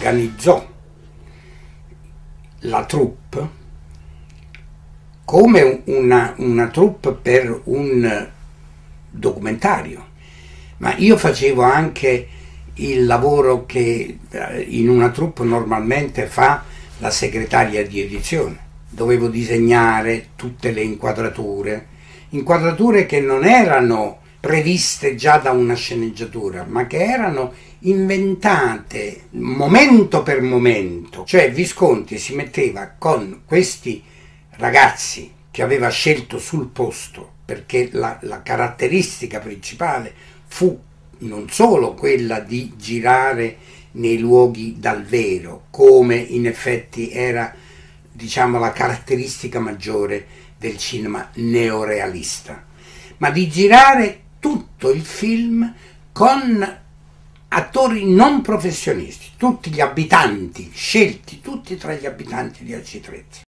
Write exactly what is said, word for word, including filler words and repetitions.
organizzò la troupe come una, una troupe per un documentario, ma io facevo anche il lavoro che in una troupe normalmente fa la segretaria di edizione. Dovevo disegnare tutte le inquadrature, inquadrature che non erano previste già da una sceneggiatura, ma che erano inventate momento per momento. Cioè Visconti si metteva con questi ragazzi che aveva scelto sul posto, perché la, la caratteristica principale fu non solo quella di girare nei luoghi dal vero, come in effetti era, diciamo, la caratteristica maggiore del cinema neorealista, ma di girare tutto il film con attori non professionisti, tutti gli abitanti, scelti tutti tra gli abitanti di Arcitrazzi.